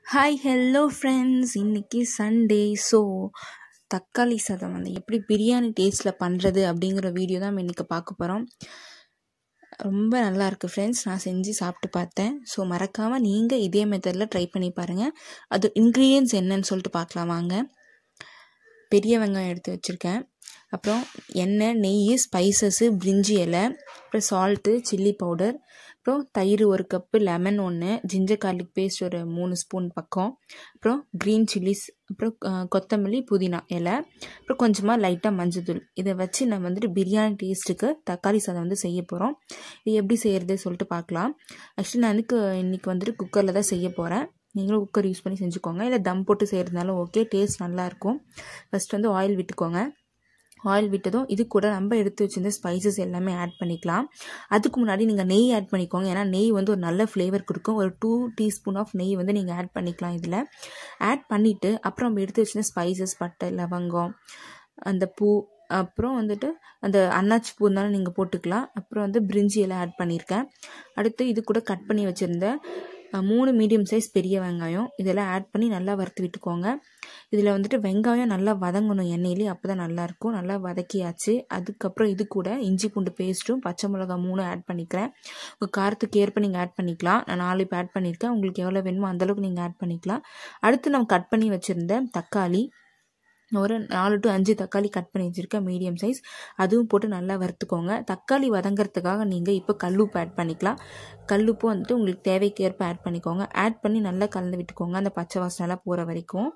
Hi hello friends, இன்றைக்கி Sunday. So தக்காளி சாதம் வந்து எப்படி பிரியாணி டேஸ்ட்டில் பண்ணுறது அப்படிங்கிற வீடியோ தான் நம்ம இன்றைக்கி பார்க்க போகிறோம். ரொம்ப நல்லாயிருக்கு ஃப்ரெண்ட்ஸ், நான் செஞ்சு சாப்பிட்டு பார்த்தேன். ஸோ மறக்காமல் நீங்கள் இதே மெத்தடில் ட்ரை பண்ணி பாருங்கள். அது இன்க்ரீடியன்ட்ஸ் என்னன்னு சொல்லிட்டு பார்க்கலாம் வாங்க. பெரிய வெங்காயம் எடுத்து வச்சுருக்கேன், அப்புறம் எண்ணெய், நெய், ஸ்பைசஸ்ஸு, பிரிஞ்சி இலை, அப்புறம் சால்ட்டு, சில்லி பவுடர், அப்புறம் தயிர் 1 cup, lemon 1, ginger garlic paste ஒரு 3 ஸ்பூன் பக்கம், அப்புறம் க்ரீன் சில்லிஸ், அப்புறம் கொத்தமல்லி, புதினா இலை, அப்புறம் கொஞ்சமாக லைட்டாக மஞ்சள். இதை வச்சு நம்ம வந்துட்டு பிரியாணி டேஸ்ட்டுக்கு தக்காளி சாதம் வந்து செய்ய போகிறோம். இது எப்படி செய்கிறது சொல்லிட்டு பார்க்கலாம். ஆக்சுவலி நான் இன்றைக்கி வந்துட்டு குக்கரில் தான் செய்ய போகிறேன். நீங்களும் குக்கர் யூஸ் பண்ணி செஞ்சுக்கோங்க, இல்லை தம் போட்டு செய்கிறதுனாலும் ஓகே, டேஸ்ட் நல்லாயிருக்கும். ஃபஸ்ட் வந்து ஆயில் விட்டுக்கோங்க. ஆயில் விட்டதும் இது கூட நம்ம எடுத்து வச்சிருந்த ஸ்பைசஸ் எல்லாமே ஆட் பண்ணிக்கலாம். அதுக்கு முன்னாடி நீங்கள் நெய் ஆட் பண்ணிக்கோங்க, ஏன்னா நெய் வந்து ஒரு நல்ல ஃப்ளேவர் கொடுக்கும். ஒரு 2 டீஸ்பூன் ஆஃப் நெய் வந்து நீங்கள் ஆட் பண்ணிக்கலாம். இதில் ஆட் பண்ணிவிட்டு அப்புறம் நம்ம எடுத்து வச்சிருந்த ஸ்பைசஸ், பட்டை, லவங்கம், அந்த பூ, அப்புறம் வந்துட்டு அந்த அன்னாச்சி பூ இருந்தாலும் நீங்கள் போட்டுக்கலாம். அப்புறம் வந்து பிரிஞ்சி எல்லாம் ஆட் பண்ணியிருக்கேன். அடுத்து இது கூட கட் பண்ணி வச்சுருந்த 3 மீடியம் சைஸ் பெரிய வெங்காயம் இதெல்லாம் ஆட் பண்ணி நல்லா வறுத்து விட்டுக்கோங்க. இதில் வந்துட்டு வெங்காயம் நல்லா வதங்கணும் எண்ணெயிலே, அப்போ தான் நல்லாயிருக்கும். நல்லா வதக்கியாச்சு. அதுக்கப்புறம் இது கூட இஞ்சி பூண்டு பேஸ்ட்டும் பச்சை மிளகா 3 ஆட் பண்ணிக்கிறேன். உங்கள் காரத்துக்கு ஏற்ப நீங்கள் ஆட் பண்ணிக்கலாம். நான் 4 இப்போ ஆட் பண்ணியிருக்கேன். உங்களுக்கு எவ்வளோ வேணுமோ அந்தளவுக்கு நீங்கள் ஆட் பண்ணிக்கலாம். அடுத்து நம்ம கட் பண்ணி வச்சுருந்த தக்காளி, ஒரு 4 to 5 தக்காளி கட் பண்ணி வச்சுருக்கேன், மீடியம் சைஸ். அதுவும் போட்டு நல்லா வறுத்துக்கோங்க. தக்காளி வதங்கிறதுக்காக நீங்கள் இப்போ கல்லுப்பு ஆட் பண்ணிக்கலாம். கல்லுப்பு வந்துட்டு உங்களுக்கு தேவைக்கு ஏற்ப ஆட் பண்ணிக்கோங்க. ஆட் பண்ணி நல்லா கலந்து விட்டுக்கோங்க, அந்த பச்சை வாசனைலாம் போகிற வரைக்கும்.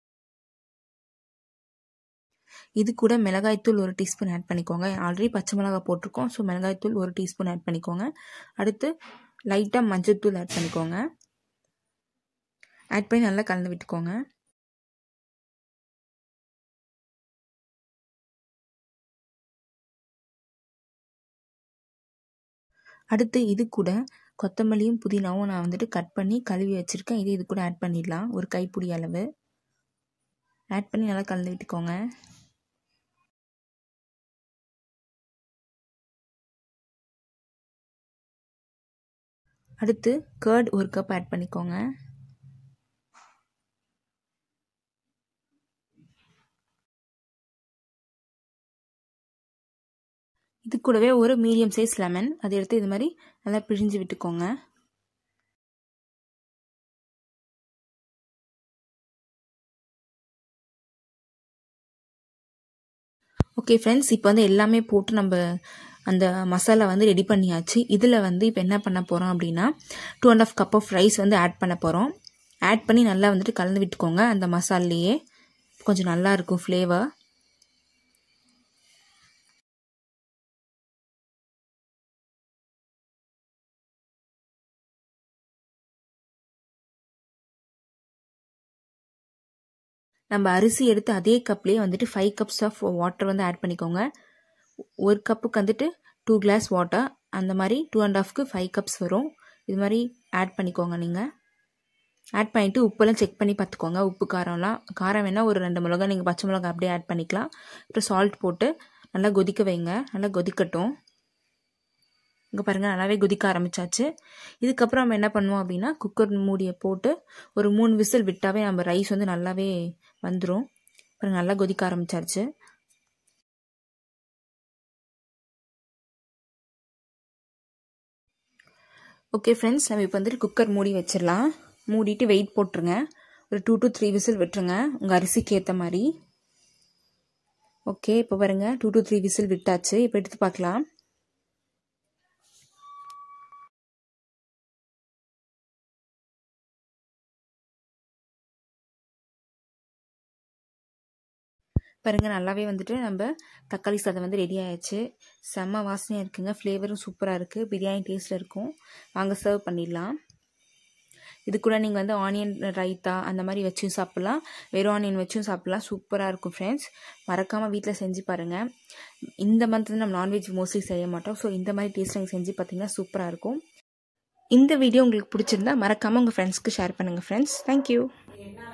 இது கூட மிளகாய்த்தூள் 1 டீஸ்பூன் ஆட் பண்ணிக்கோங்க. ஆல்ரெடி பச்சை மிளகாய் போட்டிருக்கோம், ஸோ மிளகாய்த்தூள் 1 டீஸ்பூன் ஆட் பண்ணிக்கோங்க. அடுத்து லைட்டாக மஞ்சள் தூள் ஆட் பண்ணிக்கோங்க. ஆட் பண்ணி நல்லா கலந்து விட்டுக்கோங்க. அடுத்து இது கூட கொத்தமல்லியும் புதினாவும் நான் வந்துட்டு கட் பண்ணி கழுவி வச்சுருக்கேன். இது கூட ஆட் பண்ணிடலாம், ஒரு கைப்பிடி அளவு. ஆட் பண்ணி நல்லா கலந்து விட்டுக்கோங்க. அடுத்து கர்ட் 1 கப் ஆட் பண்ணிக்கோங்க. இது கூடவே ஒரு மீடியம் சைஸ் லெமன், அதை எடுத்து இது மாதிரி நல்லா பிழிஞ்சு விட்டுக்கோங்க. ஓகே ஃப்ரெண்ட்ஸ், இப்போ வந்து எல்லாமே போட்டு நம்ம அந்த மசாலா வந்து ரெடி பண்ணியாச்சு. இதில் வந்து இப்போ என்ன பண்ண போகிறோம் அப்படின்னா 2.5 கப் ஆஃப் ரைஸ் வந்து ஆட் பண்ண போகிறோம். ஆட் பண்ணி நல்லா வந்துட்டு கலந்து விட்டுக்கோங்க. அந்த மசாலையே கொஞ்சம் நல்லா இருக்கும் ஃப்ளேவர். நம்ம அரிசி எடுத்து அதே கப்லேயே வந்துட்டு 5 கப்ஸ் ஆஃப் வாட்டர் வந்து ஆட் பண்ணிக்கோங்க. 1 கப்புக்கு வந்துட்டு 2 கிளாஸ் வாட்டர், அந்த மாதிரி 2.5க்கு 5 கப்ஸ் வரும். இது மாதிரி ஆட் பண்ணிக்கோங்க. நீங்கள் ஆட் பண்ணிவிட்டு உப்பெல்லாம் செக் பண்ணி பார்த்துக்கோங்க. உப்பு காரம் வேணால் ஒரு 2 மிளகா, நீங்கள் பச்சை மிளகா அப்படியே ஆட் பண்ணிக்கலாம். அப்புறம் சால்ட் போட்டு நல்லா கொதிக்க வைங்க. நல்லா கொதிக்கட்டும். இங்கே பாருங்கள், நல்லாவே கொதிக்க ஆரம்பிச்சாச்சு. இதுக்கப்புறம் நம்ம என்ன பண்ணுவோம் அப்படின்னா குக்கர் மூடியை போட்டு ஒரு 3 விசில் விட்டாவே நம்ம ரைஸ் வந்து நல்லாவே வந்துடும். அப்புறம் நல்லா கொதிக்க ஆரம்பிச்சாச்சு. ஓகே ஃப்ரெண்ட்ஸ், நம்ம இப்போ வந்துட்டு குக்கர் மூடி வச்சிடலாம். மூடிட்டு வெயிட் போட்டுருங்க. ஒரு 2 to 3 விசில் விட்டுருங்க, உங்கள் அரிசிக்கு ஏற்ற மாதிரி. ஓகே, இப்போ பாருங்கள் 2 to 3 விசில் விட்டாச்சு. இப்போ எடுத்து பார்க்கலாம். பாருங்கள், நல்லாவே வந்துட்டு நம்ம தக்காளி சாதம் வந்து ரெடி ஆயிடுச்சு. செம்ம வாசனையாக இருக்குங்க, ஃப்ளேவரும் சூப்பராக இருக்குது, பிரியாணி டேஸ்ட்டில் இருக்கும். வாங்க சர்வ் பண்ணிடலாம். இது கூட நீங்கள் வந்து ஆனியன் ரைத்தா அந்த மாதிரி வச்சும் சாப்பிட்லாம், வெறும் ஆனியன் வச்சும் சாப்பிட்லாம். சூப்பராக இருக்கும் ஃப்ரெண்ட்ஸ். மறக்காமல் வீட்டில் செஞ்சு பாருங்கள். இந்த மந்த் வந்து நம்ம நான்வெஜ் மோஸ்ட்லி செய்ய மாட்டோம், ஸோ இந்த மாதிரி டேஸ்ட் நீங்கள் செஞ்சு பார்த்தீங்கன்னா சூப்பராக இருக்கும். இந்த வீடியோ உங்களுக்கு பிடிச்சிருந்தா மறக்காமல் உங்கள் ஃப்ரெண்ட்ஸ்க்கு ஷேர் பண்ணுங்கள் ஃப்ரெண்ட்ஸ். தேங்க்யூ.